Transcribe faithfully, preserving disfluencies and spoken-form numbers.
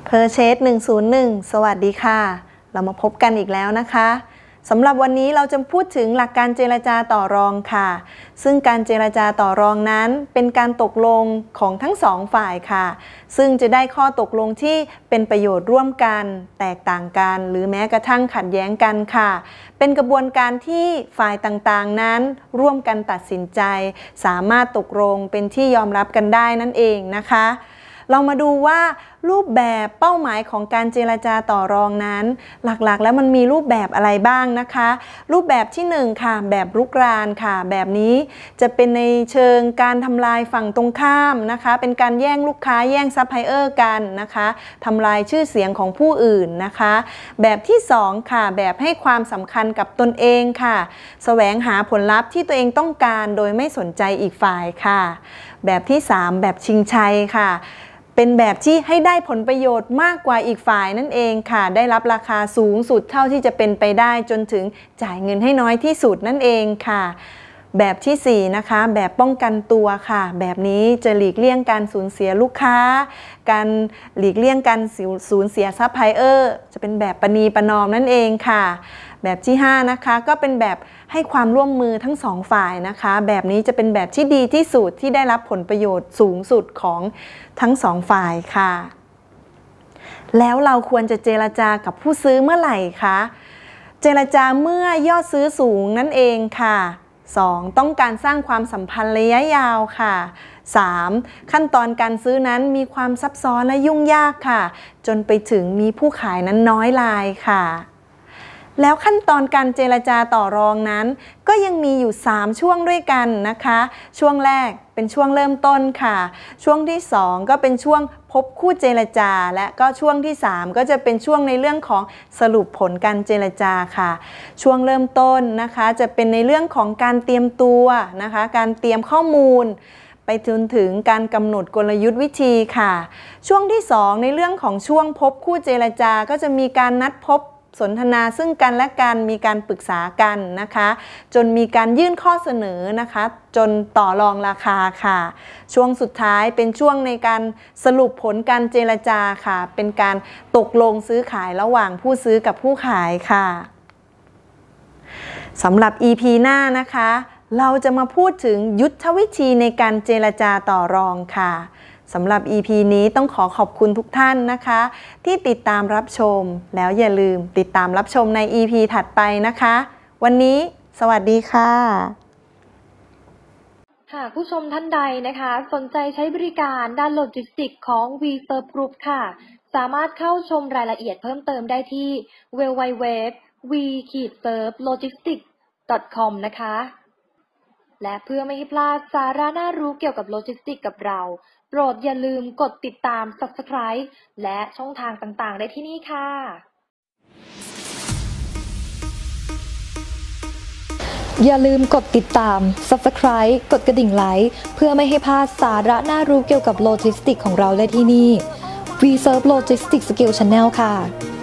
เพอร์เชสหนึ่งศูนย์หนึ่งสวัสดีค่ะเรามาพบกันอีกแล้วนะคะสำหรับวันนี้เราจะพูดถึงหลักการเจรจาต่อรองค่ะซึ่งการเจรจาต่อรองนั้นเป็นการตกลงของทั้งสองฝ่ายค่ะซึ่งจะได้ข้อตกลงที่เป็นประโยชน์ร่วมกันแตกต่างกันหรือแม้กระทั่งขัดแย้งกันค่ะเป็นกระบวนการที่ฝ่ายต่างๆนั้นร่วมกันตัดสินใจสามารถตกลงเป็นที่ยอมรับกันได้นั่นเองนะคะเรามาดูว่ารูปแบบเป้าหมายของการเจรจาต่อรองนั้นหลักๆแล้วมันมีรูปแบบอะไรบ้างนะคะรูปแบบที่หนึ่งค่ะแบบรุกรานค่ะแบบนี้จะเป็นในเชิงการทำลายฝั่งตรงข้ามนะคะเป็นการแย่งลูกค้าแย่งซัพพลายเออร์กันนะคะทำลายชื่อเสียงของผู้อื่นนะคะแบบที่สองค่ะแบบให้ความสำคัญกับตนเองค่ะแสวงหาผลลัพธ์ที่ตัวเองต้องการโดยไม่สนใจอีกฝ่ายค่ะแบบที่สามแบบชิงชัยค่ะเป็นแบบที่ให้ได้ผลประโยชน์มากกว่าอีกฝ่ายนั่นเองค่ะได้รับราคาสูงสุดเท่าที่จะเป็นไปได้จนถึงจ่ายเงินให้น้อยที่สุดนั่นเองค่ะแบบที่สี่นะคะแบบป้องกันตัวค่ะแบบนี้จะหลีกเลี่ยงการสูญเสียลูกค้าการหลีกเลี่ยงการสูญเสียซัพพลายเออร์จะเป็นแบบประนีประนอมนั่นเองค่ะแบบที่ห้านะคะก็เป็นแบบให้ความร่วมมือทั้งสองฝ่ายนะคะแบบนี้จะเป็นแบบที่ดีที่สุดที่ได้รับผลประโยชน์สูงสุดของทั้งสองฝ่ายค่ะแล้วเราควรจะเจรจากับผู้ซื้อเมื่อไหร่คะเจรจาเมื่อยอดซื้อสูงนั่นเองค่ะสองต้องการสร้างความสัมพันธ์ระยะยาวค่ะสามขั้นตอนการซื้อนั้นมีความซับซ้อนและยุ่งยากค่ะจนไปถึงมีผู้ขายนั้นน้อยรายค่ะแล้วขั้นตอนการเจรจาต่อรองนั้นก็ยังมีอยู่สามช่วงด้วยกันนะคะช่วงแรกเป็นช่วงเริ่มต้นค่ะช่วงที่สองก็เป็นช่วงพบคู่เจรจาและก็ช่วงที่สามก็จะเป็นช่วงในเรื่องของสรุปผลการเจรจาค่ะช่วงเริ่มต้นนะคะจะเป็นในเรื่องของการเตรียมตัวนะคะการเตรียมข้อมูลไปจนถึงการกำหนดกลยุทธ์วิธีค่ะช่วงที่สองในเรื่องของช่วงพบคู่เจรจาก็จะมีการนัดพบสนทนาซึ่งกันและกันมีการปรึกษากันนะคะจนมีการยื่นข้อเสนอนะคะจนต่อรองราคาค่ะช่วงสุดท้ายเป็นช่วงในการสรุปผลการเจรจาค่ะเป็นการตกลงซื้อขายระหว่างผู้ซื้อกับผู้ขายค่ะสำหรับ อี พี หน้านะคะเราจะมาพูดถึงยุทธวิธีในการเจรจาต่อรองค่ะสำหรับ อี พี นี้ต้องขอขอบคุณทุกท่านนะคะที่ติดตามรับชมแล้วอย่าลืมติดตามรับชมใน อี พี ถัดไปนะคะวันนี้สวัสดีค่ะหากผู้ชมท่านใดนะคะสนใจใช้บริการด้านโลจิสติกส์ของ V-Serve Group ค่ะสามารถเข้าชมรายละเอียดเพิ่มเติมได้ที่ ดับเบิลยู ดับเบิลยู ดับเบิลยู ดอท วี เซิร์ฟ โลจิสติกส์ ดอท คอม นะคะและเพื่อไม่ให้พลาดสาระน่ารู้เกี่ยวกับโลจิสติกส์กับเราโปรดอย่าลืมกดติดตาม ซับสไครบ์ และช่องทางต่างๆได้ที่นี่ค่ะอย่าลืมกดติดตาม ซับสไครบ์ กดกระดิ่งไลค์เพื่อไม่ให้พลาดสาระน่ารู้เกี่ยวกับโลจิสติกส์ของเราได้ที่นี่ V-Serve Logistics Skill Channel ค่ะ